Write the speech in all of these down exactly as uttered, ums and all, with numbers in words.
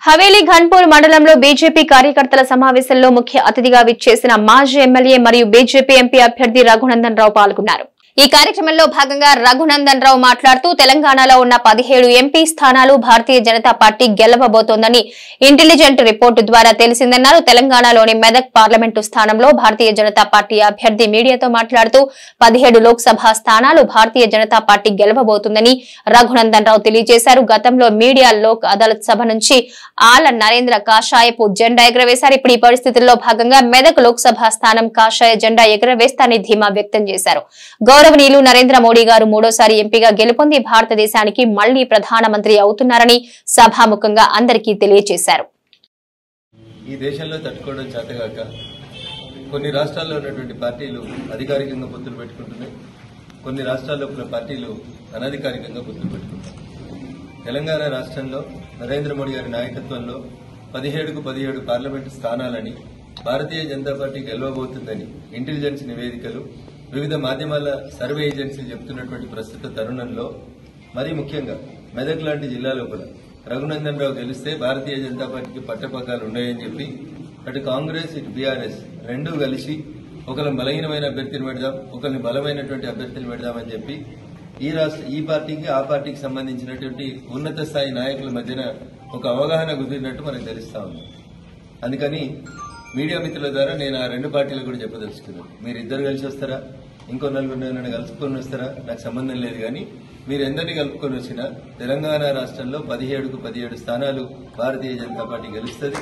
హవేలీ ఘన్పూర్ మండలంలో బీజేపీ కార్యకర్తల సమావేశంలో ముఖ్య అతిథిగా విచ్చేసిన మాజీ ఎమ్మెల్యే మరియు బీజేపీ ఎంపీ అభ్యర్థి రఘునందన్ రావు పాల్గొన్నారు. ఈ కార్యక్రమంలో భాగంగా రఘునందన్ రావు మాట్లాడుతూ తెలంగాణలో ఉన్న పదిహేడు ఎంపీ స్థానాలు భారతీయ జనతా పార్టీ గెలవబోతోందని ఇంటెలిజెంట్ రిపోర్టు ద్వారా తెలిసిందన్నారు. తెలంగాణలోని మెదక్ పార్లమెంటు స్థానంలో భారతీయ జనతా పార్టీ అభ్యర్థి మీడియాతో మాట్లాడుతూ పదిహేడు లోక్సభ స్థానాలు భారతీయ జనతా పార్టీ గెలవబోతుందని రఘునందన్ రావు తెలియజేశారు. గతంలో మీడియా లోక్ అదాలత్ సభ నుంచి ఆల నరేంద్ర కాషాయపు జెండా ఎగరవేశారు. ఇప్పుడు ఈ పరిస్థితుల్లో భాగంగా మెదక్ లోక్సభ స్థానం కాషాయ జెండా ఎగరవేస్తారని ధీమా వ్యక్తం చేశారు. గౌరవనీయులు నరేంద్ర మోడీ గారు మూడోసారి ఎంపీగా గెలుపొంది భారతదేశానికి మళ్లీ ప్రధానమంత్రి అవుతున్నారని సభాముఖంగా అందరికీ తెలియజేశారు. ఈ దేశంలో తట్టుకోవడం చేతగాక కొన్ని రాష్ట్రాల్లో ఉన్నటువంటి పార్టీలు అధికారికంగా పొత్తులు పెట్టుకుంటున్నాయి, కొన్ని రాష్ట్రాల్లో ఉన్న పార్టీలు అనధికారికంగా పొత్తులు పెట్టుకుంటున్నాయి. తెలంగాణ రాష్ట్రంలో నరేంద్ర మోడీ గారి నాయకత్వంలో పదిహేడుకు పదిహేడు పార్లమెంటు స్థానాలని భారతీయ జనతా పార్టీ గెలవబోతుందని ఇంటెలిజెన్స్ నివేదికలు, వివిధ మాధ్యమాల సర్వే ఏజెన్సీలు చెబుతున్నటువంటి ప్రస్తుత తరుణంలో మరీ ముఖ్యంగా మెదక్ లాంటి జిల్లాలో కూడా రఘునందన్ రావు గెలిస్తే భారతీయ జనతా పార్టీకి పట్టపగ్గాలు ఉన్నాయని చెప్పి అటు కాంగ్రెస్ ఇటు బీఆర్ఎస్ రెండూ కలిసి ఒకరిని బలహీనమైన అభ్యర్థిని పెడదాం, ఒకరిని బలమైనటువంటి అభ్యర్థిని పెడదామని చెప్పి ఈ రాష్ట్ర ఈ పార్టీకి ఆ పార్టీకి సంబంధించినటువంటి ఉన్నత స్థాయి నాయకుల మధ్యన ఒక అవగాహన కుదిరినట్టు మనకు తెలుస్తా ఉంది. అందుకని మీడియా మిత్రుల ద్వారా నేను ఆ రెండు పార్టీలు కూడా చెప్పదలుచుకున్నాను. మీరు ఇద్దరు కలిసి వస్తారా, ఇంకో నలుగురు నన్ను కలుపుకొని వస్తారా, నాకు సంబంధం లేదు. కానీ మీరు ఎందరిని కలుపుకొని వచ్చినా తెలంగాణ రాష్ట్రంలో పదిహేడుకు పదిహేడు స్థానాలు భారతీయ జనతా పార్టీ గెలుస్తుంది.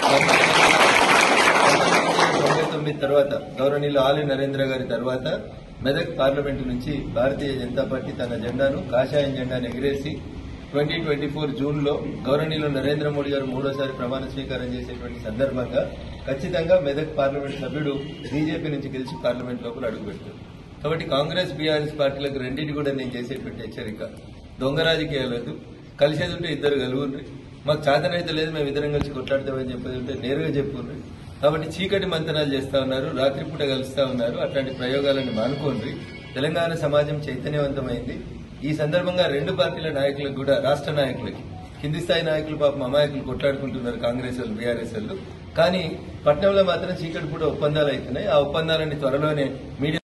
తొంభై తొమ్మిది తర్వాత గౌరవనీయులు ఆలి నరేంద్ర గారి తర్వాత మెదక్ పార్లమెంటు నుంచి భారతీయ జనతా పార్టీ తన జెండాను కాషాయం జెండాను ఎగిరేసి ట్వంటీ ట్వంటీ ఫోర్ జూన్ లో గౌరవనీయులు నరేంద్ర మోడీ గారు మూడోసారి ప్రమాణ స్వీకారం చేసేటువంటి సందర్భంగా ఖచ్చితంగా మెదక్ పార్లమెంట్ సభ్యుడు బీజేపీ నుంచి గెలిచి పార్లమెంట్ లోపల అడుగుపెట్టారు. కాబట్టి కాంగ్రెస్ బీఆర్ఎస్ పార్టీలకు రెండింటి కూడా నేను చేసేటువంటి హెచ్చరిక, దొంగ రాజకీయాలు లేదు, కలిసేది ఉంటే ఇద్దరు కలుగుండ్రి, మాకు చేతనైతే లేదు మేము ఇద్దరం కలిసి కొట్లాడతామని చెప్పేది ఉంటే నేరుగా చెప్పుకుండ్రి. కాబట్టి చీకటి మంతనాలు చేస్తా ఉన్నారు, రాత్రిపూట కలుస్తా ఉన్నారు, అట్లాంటి ప్రయోగాలను మానుకోండి. తెలంగాణ సమాజం చైతన్యవంతమైంది. ఈ సందర్భంగా రెండు పార్టీల నాయకులకు కూడా, రాష్ట్ర నాయకులకి, కింది స్థాయి నాయకులు పాపం అమాయకులు కొట్లాడుకుంటున్నారు, కాంగ్రెస్ వాళ్ళు బీఆర్ఎస్ వాళ్ళు. కానీ పట్నంలో మాత్రం చీకటి పూట ఒప్పందాలు అవుతున్నాయి. ఆ ఒప్పందాలని త్వరలోనే మీడియా